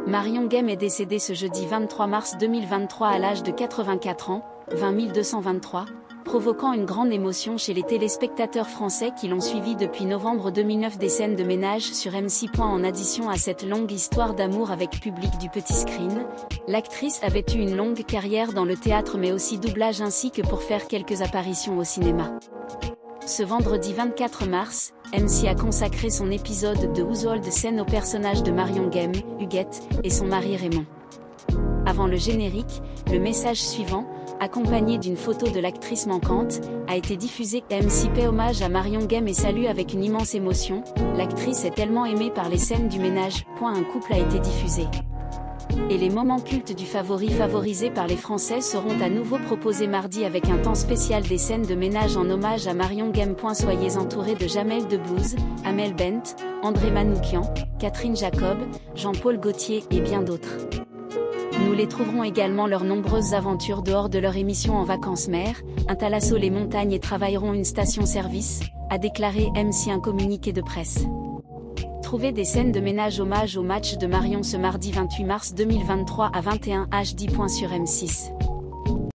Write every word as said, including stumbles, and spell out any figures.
Marion Guem est décédée ce jeudi vingt-trois mars deux mille vingt-trois à l'âge de quatre-vingt-quatre ans, vingt mille deux cent vingt-trois, provoquant une grande émotion chez les téléspectateurs français qui l'ont suivi depuis novembre deux mille neuf. Des scènes de ménage sur M six. En addition à cette longue histoire d'amour avec public du petit screen, l'actrice avait eu une longue carrière dans le théâtre mais aussi doublage ainsi que pour faire quelques apparitions au cinéma. Ce vendredi vingt-quatre mars, M six a consacré son épisode de Household scène au personnage de Marion Guem, Huguette, et son mari Raymond. Avant le générique, le message suivant, accompagné d'une photo de l'actrice manquante, a été diffusé. M six paie hommage à Marion Guem et salue avec une immense émotion. L'actrice est tellement aimée par les scènes du ménage. Un couple a été diffusé. Et les moments cultes du favori favorisés par les Français seront à nouveau proposés mardi avec un temps spécial des scènes de ménage en hommage à Marion Guem. Soyez entourés de Jamel Debbouze, Amel Bent, André Manoukian, Catherine Jacob, Jean-Paul Gaultier et bien d'autres. Nous les trouverons également leurs nombreuses aventures dehors de leur émission en vacances mer, un thalasso les montagnes et travailleront une station-service, a déclaré M six un communiqué de presse. Trouvez des scènes de ménage hommage au match de Marion ce mardi vingt-huit mars deux mille vingt-trois à vingt et un heures dix sur M six.